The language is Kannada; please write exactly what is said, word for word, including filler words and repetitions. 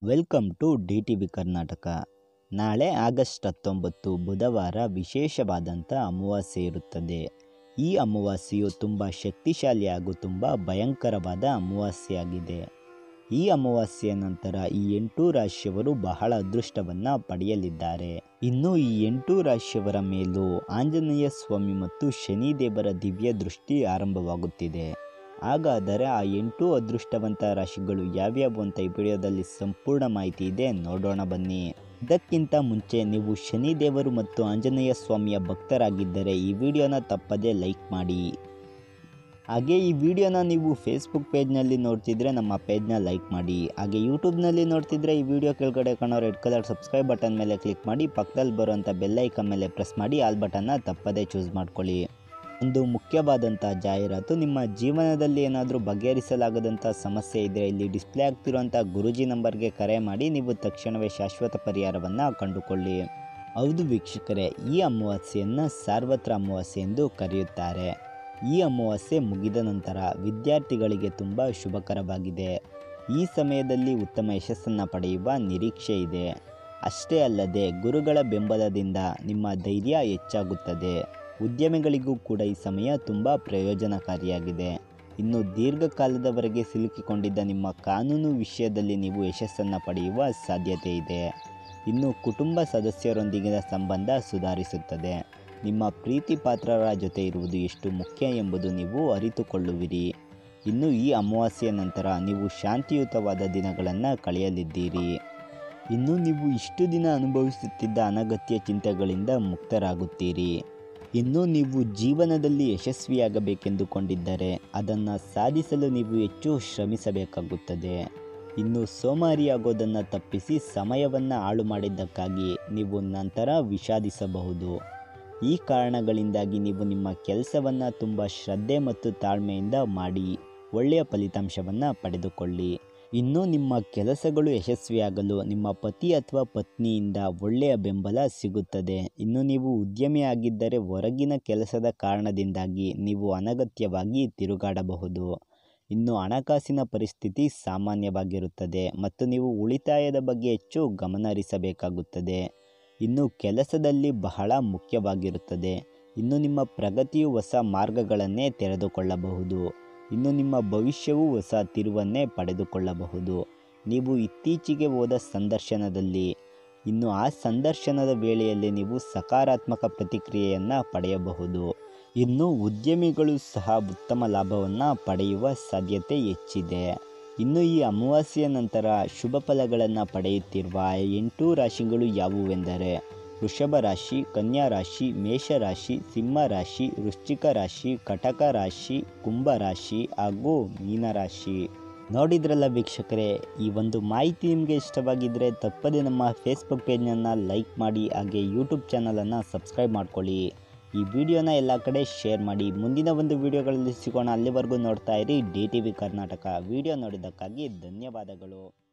Welcome to D T V Karnataka. ನಾಳೆ ಆಗಸ್ಟ್ ಹತ್ತೊಂಬತ್ತು ಬುಧವಾರ ವಿಶೇಷವಾದಂಥ ಅಮಾವಾಸ್ಯೆ ಇರುತ್ತದೆ. ಈ ಅಮಾವಾಸ್ಯೆಯು ತುಂಬ ಶಕ್ತಿಶಾಲಿ ಹಾಗೂ ತುಂಬ ಭಯಂಕರವಾದ ಅಮಾವಾಸ್ಯೆಯಾಗಿದೆ. ಈ ಅಮಾವಾಸ್ಯೆಯ ನಂತರ ಈ ಎಂಟು ರಾಶಿಯವರು ಬಹಳ ಅದೃಷ್ಟವನ್ನು ಪಡೆಯಲಿದ್ದಾರೆ. ಇನ್ನು ಈ ಎಂಟು ರಾಶಿಯವರ ಮೇಲೂ ಆಂಜನೇಯ ಸ್ವಾಮಿ ಮತ್ತು ಶನಿದೇವರ ದಿವ್ಯ ದೃಷ್ಟಿ ಆರಂಭವಾಗುತ್ತಿದೆ. ಹಾಗಾದರೆ ಆ ಎಂಟು ಅದೃಷ್ಟವಂತ ರಾಶಿಗಳು ಯಾವ್ಯಾವು ಅಂತ ಈ ವಿಡಿಯೋದಲ್ಲಿ ಸಂಪೂರ್ಣ ಮಾಹಿತಿ ಇದೆ, ನೋಡೋಣ ಬನ್ನಿ. ಇದಕ್ಕಿಂತ ಮುಂಚೆ ನೀವು ಶನಿದೇವರು ಮತ್ತು ಆಂಜನೇಯ ಸ್ವಾಮಿಯ ಭಕ್ತರಾಗಿದ್ದರೆ ಈ ವಿಡಿಯೋನ ತಪ್ಪದೇ ಲೈಕ್ ಮಾಡಿ. ಹಾಗೆ ಈ ವಿಡಿಯೋನ ನೀವು ಫೇಸ್ಬುಕ್ ಪೇಜ್ನಲ್ಲಿ ನೋಡ್ತಿದ್ರೆ ನಮ್ಮ ಪೇಜ್ನ ಲೈಕ್ ಮಾಡಿ. ಹಾಗೆ ಯೂಟ್ಯೂಬ್ನಲ್ಲಿ ನೋಡ್ತಿದ್ರೆ ಈ ವಿಡಿಯೋ ಕೆಳಗಡೆ ಕಾಣೋ ರೆಡ್ ಕಲರ್ ಸಬ್ಸ್ಕ್ರೈಬ್ ಬಟನ್ ಮೇಲೆ ಕ್ಲಿಕ್ ಮಾಡಿ, ಪಕ್ಕದಲ್ಲಿ ಬರುವಂಥ ಬೆಲ್ ಐಕಾನ್ ಮೇಲೆ ಪ್ರೆಸ್ ಮಾಡಿ ಆಲ್ ಬಟನ್ನ ತಪ್ಪದೇ ಚೂಸ್ ಮಾಡ್ಕೊಳ್ಳಿ. ಒಂದು ಮುಖ್ಯವಾದಂಥ ಜಾಹೀರಾತು, ನಿಮ್ಮ ಜೀವನದಲ್ಲಿ ಏನಾದರೂ ಬಗೆಹರಿಸಲಾಗದಂಥ ಸಮಸ್ಯೆ ಇದ್ದರೆ ಇಲ್ಲಿ ಡಿಸ್ಪ್ಲೇ ಆಗ್ತಿರುವಂಥ ಗುರೂಜಿ ನಂಬರ್ಗೆ ಕರೆ ಮಾಡಿ ನೀವು ತಕ್ಷಣವೇ ಶಾಶ್ವತ ಪರಿಹಾರವನ್ನು ಕಂಡುಕೊಳ್ಳಿ. ಹೌದು ವೀಕ್ಷಕರೇ, ಈ ಅಮಾವಾಸ್ಯೆಯನ್ನು ಸಾರ್ವತ್ರ ಅಮಾವಾಸ್ಯೆ ಎಂದು ಕರೆಯುತ್ತಾರೆ. ಈ ಅಮಾವಾಸ್ಯೆ ಮುಗಿದ ನಂತರ ವಿದ್ಯಾರ್ಥಿಗಳಿಗೆ ತುಂಬ ಶುಭಕರವಾಗಿದೆ. ಈ ಸಮಯದಲ್ಲಿ ಉತ್ತಮ ಯಶಸ್ಸನ್ನು ಪಡೆಯುವ ನಿರೀಕ್ಷೆ ಇದೆ. ಅಷ್ಟೇ ಅಲ್ಲದೆ ಗುರುಗಳ ಬೆಂಬಲದಿಂದ ನಿಮ್ಮ ಧೈರ್ಯ ಹೆಚ್ಚಾಗುತ್ತದೆ. ಉದ್ಯಮಿಗಳಿಗೂ ಕೂಡ ಈ ಸಮಯ ತುಂಬ ಪ್ರಯೋಜನಕಾರಿಯಾಗಿದೆ. ಇನ್ನು ದೀರ್ಘಕಾಲದವರೆಗೆ ಸಿಲುಕಿಕೊಂಡಿದ್ದ ನಿಮ್ಮ ಕಾನೂನು ವಿಷಯದಲ್ಲಿ ನೀವು ಯಶಸ್ಸನ್ನು ಪಡೆಯುವ ಸಾಧ್ಯತೆ ಇದೆ. ಇನ್ನು ಕುಟುಂಬ ಸದಸ್ಯರೊಂದಿಗಿನ ಸಂಬಂಧ ಸುಧಾರಿಸುತ್ತದೆ. ನಿಮ್ಮ ಪ್ರೀತಿ ಪಾತ್ರರ ಜೊತೆ ಇರುವುದು ಎಷ್ಟು ಮುಖ್ಯ ಎಂಬುದು ನೀವು ಅರಿತುಕೊಳ್ಳುವಿರಿ. ಇನ್ನು ಈ ಅಮಾವಾಸ್ಯೆಯ ನಂತರ ನೀವು ಶಾಂತಿಯುತವಾದ ದಿನಗಳನ್ನು ಕಳೆಯಲಿದ್ದೀರಿ. ಇನ್ನು ನೀವು ಇಷ್ಟು ದಿನ ಅನುಭವಿಸುತ್ತಿದ್ದ ಅನಗತ್ಯ ಚಿಂತೆಗಳಿಂದ ಮುಕ್ತರಾಗುತ್ತೀರಿ. ಇನ್ನು ನೀವು ಜೀವನದಲ್ಲಿ ಯಶಸ್ವಿಯಾಗಬೇಕೆಂದುಕೊಂಡಿದ್ದರೆ ಅದನ್ನು ಸಾಧಿಸಲು ನೀವು ಹೆಚ್ಚು ಶ್ರಮಿಸಬೇಕಾಗುತ್ತದೆ. ಇನ್ನು ಸೋಮಾರಿಯಾಗೋದನ್ನು ತಪ್ಪಿಸಿ ಸಮಯವನ್ನು ಹಾಳು ಮಾಡಿದ್ದಕ್ಕಾಗಿ ನೀವು ನಂತರ ವಿಷಾದಿಸಬಹುದು. ಈ ಕಾರಣಗಳಿಂದಾಗಿ ನೀವು ನಿಮ್ಮ ಕೆಲಸವನ್ನು ತುಂಬ ಶ್ರದ್ಧೆ ಮತ್ತು ತಾಳ್ಮೆಯಿಂದ ಮಾಡಿ ಒಳ್ಳೆಯ ಫಲಿತಾಂಶವನ್ನು ಪಡೆದುಕೊಳ್ಳಿ. ಇನ್ನು ನಿಮ್ಮ ಕೆಲಸಗಳು ಯಶಸ್ವಿಯಾಗಲು ನಿಮ್ಮ ಪತಿ ಅಥವಾ ಪತ್ನಿಯಿಂದ ಒಳ್ಳೆಯ ಬೆಂಬಲ ಸಿಗುತ್ತದೆ. ಇನ್ನು ನೀವು ಉದ್ಯಮಿಯಾಗಿದ್ದರೆ ಹೊರಗಿನ ಕೆಲಸದ ಕಾರಣದಿಂದಾಗಿ ನೀವು ಅನಗತ್ಯವಾಗಿ ತಿರುಗಾಡಬಹುದು. ಇನ್ನು ಹಣಕಾಸಿನ ಪರಿಸ್ಥಿತಿ ಸಾಮಾನ್ಯವಾಗಿರುತ್ತದೆ ಮತ್ತು ನೀವು ಉಳಿತಾಯದ ಬಗ್ಗೆ ಹೆಚ್ಚು ಗಮನ ಹರಿಸಬೇಕಾಗುತ್ತದೆ. ಇನ್ನು ಕೆಲಸದಲ್ಲಿ ಬಹಳ ಮುಖ್ಯವಾಗಿರುತ್ತದೆ. ಇನ್ನು ನಿಮ್ಮ ಪ್ರಗತಿಯು ಹೊಸ ಮಾರ್ಗಗಳನ್ನೇ ತೆರೆದುಕೊಳ್ಳಬಹುದು. ಇನ್ನು ನಿಮ್ಮ ಭವಿಷ್ಯವು ಹೊಸ ತಿರುವನ್ನೇ ಪಡೆದುಕೊಳ್ಳಬಹುದು. ನೀವು ಇತ್ತೀಚೆಗೆ ಹೋದ ಸಂದರ್ಶನದಲ್ಲಿ ಇನ್ನು ಆ ಸಂದರ್ಶನದ ವೇಳೆಯಲ್ಲಿ ನೀವು ಸಕಾರಾತ್ಮಕ ಪ್ರತಿಕ್ರಿಯೆಯನ್ನು ಪಡೆಯಬಹುದು. ಇನ್ನು ಉದ್ಯಮಿಗಳು ಸಹ ಉತ್ತಮ ಲಾಭವನ್ನು ಪಡೆಯುವ ಸಾಧ್ಯತೆ ಹೆಚ್ಚಿದೆ. ಇನ್ನು ಈ ಅಮಾವಾಸ್ಯೆಯ ನಂತರ ಶುಭ ಫಲಗಳನ್ನು ಪಡೆಯುತ್ತಿರುವ ಎಂಟು ರಾಶಿಗಳು ಯಾವುವೆಂದರೆ ವೃಷಭ ರಾಶಿ, ಕನ್ಯಾ ರಾಶಿ, ಮೇಷರಾಶಿ, ಸಿಂಹ ರಾಶಿ, ವೃಶ್ಚಿಕ ರಾಶಿ, ಕಟಕ ರಾಶಿ, ಕುಂಭ ರಾಶಿ ಹಾಗೂ ಮೀನರಾಶಿ. ನೋಡಿದ್ರಲ್ಲ ವೀಕ್ಷಕರೇ, ಈ ಒಂದು ಮಾಹಿತಿ ನಿಮಗೆ ಇಷ್ಟವಾಗಿದ್ದರೆ ತಪ್ಪದೆ ನಮ್ಮ ಫೇಸ್ಬುಕ್ ಪೇಜ್ನನ್ನು ಲೈಕ್ ಮಾಡಿ, ಹಾಗೆ ಯೂಟ್ಯೂಬ್ ಚಾನಲನ್ನು ಸಬ್ಸ್ಕ್ರೈಬ್ ಮಾಡ್ಕೊಳ್ಳಿ. ಈ ವಿಡಿಯೋನ ಎಲ್ಲ ಕಡೆ ಶೇರ್ ಮಾಡಿ. ಮುಂದಿನ ಒಂದು ವಿಡಿಯೋಗಳಲ್ಲಿ ಸಿಗೋಣ. ಅಲ್ಲಿವರೆಗೂ ನೋಡ್ತಾ ಇರಿ D T V Karnataka. Video ನೋಡಿದ್ದಕ್ಕಾಗಿ ಧನ್ಯವಾದಗಳು.